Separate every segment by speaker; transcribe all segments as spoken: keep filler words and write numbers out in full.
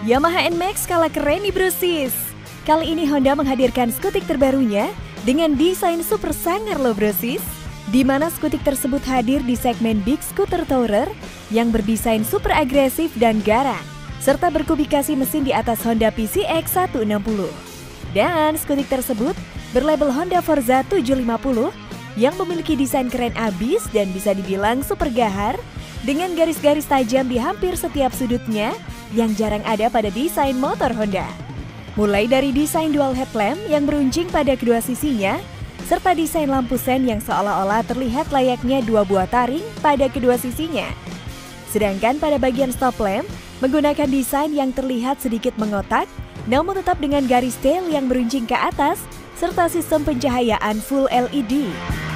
Speaker 1: Yamaha N Max kalah keren nih bro sis. Kali ini Honda menghadirkan skutik terbarunya dengan desain super sangar loh bro sis. Di mana skutik tersebut hadir di segmen Big Scooter Tourer yang berdesain super agresif dan garang, serta berkubikasi mesin di atas Honda P C X seratus enam puluh. Dan skutik tersebut berlabel Honda Forza tujuh lima puluh yang memiliki desain keren abis dan bisa dibilang super gahar dengan garis-garis tajam di hampir setiap sudutnya yang jarang ada pada desain motor Honda. Mulai dari desain dual headlamp yang beruncing pada kedua sisinya, serta desain lampu sen yang seolah-olah terlihat layaknya dua buah taring pada kedua sisinya. Sedangkan pada bagian stop lamp menggunakan desain yang terlihat sedikit mengotak, namun tetap dengan garis tail yang beruncing ke atas, serta sistem pencahayaan full L E D.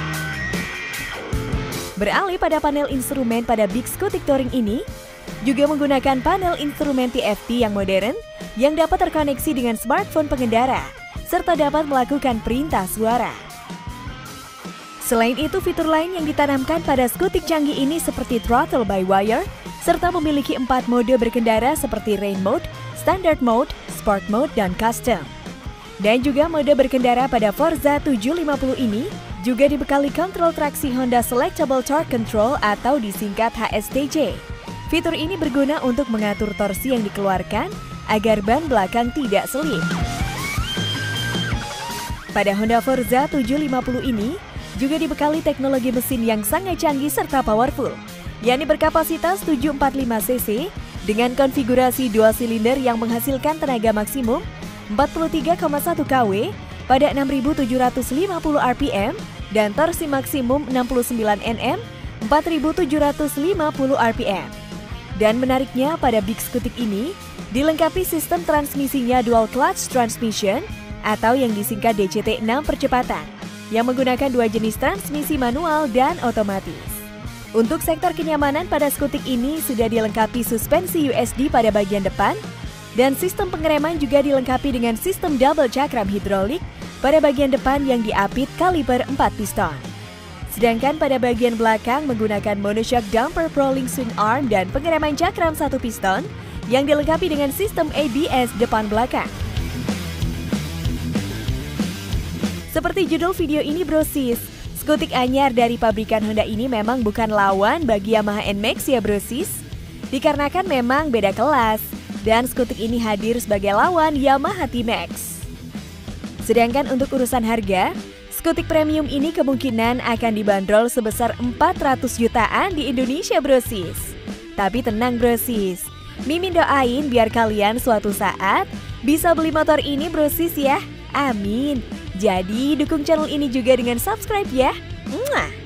Speaker 1: Beralih pada panel instrumen pada Big Scootik Touring ini, juga menggunakan panel instrumen T F T yang modern yang dapat terkoneksi dengan smartphone pengendara, serta dapat melakukan perintah suara. Selain itu, fitur lain yang ditanamkan pada skutik canggih ini seperti throttle by wire, serta memiliki empat mode berkendara seperti rain mode, standard mode, sport mode, dan custom. Dan juga mode berkendara pada Forza tujuh lima puluh ini juga dibekali kontrol traksi Honda Selectable Torque Control atau disingkat H S T C. Fitur ini berguna untuk mengatur torsi yang dikeluarkan agar ban belakang tidak selip. Pada Honda Forza tujuh lima puluh ini juga dibekali teknologi mesin yang sangat canggih serta powerful, yakni berkapasitas tujuh ratus empat puluh lima cc dengan konfigurasi dual silinder yang menghasilkan tenaga maksimum empat puluh tiga koma satu kilowatt pada enam ribu tujuh ratus lima puluh R P M dan torsi maksimum enam puluh sembilan newton meter empat ribu tujuh ratus lima puluh R P M. Dan menariknya pada Big Scootik ini dilengkapi sistem transmisinya dual clutch transmission atau yang disingkat D C T enam percepatan yang menggunakan dua jenis transmisi manual dan otomatis. Untuk sektor kenyamanan pada skutik ini sudah dilengkapi suspensi U S D pada bagian depan dan sistem pengereman juga dilengkapi dengan sistem double cakram hidrolik pada bagian depan yang diapit kaliper empat piston. Sedangkan pada bagian belakang menggunakan monoshock damper rolling swing arm dan pengereman cakram satu piston yang dilengkapi dengan sistem A B S depan belakang. Seperti judul video ini bro sis, skutik anyar dari pabrikan Honda ini memang bukan lawan bagi Yamaha N Max ya bro sis. Dikarenakan memang beda kelas dan skutik ini hadir sebagai lawan Yamaha T-Max. Sedangkan untuk urusan harga, skutik premium ini kemungkinan akan dibanderol sebesar empat ratus jutaan di Indonesia bro sis. Tapi tenang bro sis, Mimin doain biar kalian suatu saat bisa beli motor ini bro sis ya. Amin. Jadi dukung channel ini juga dengan subscribe ya. Mwah.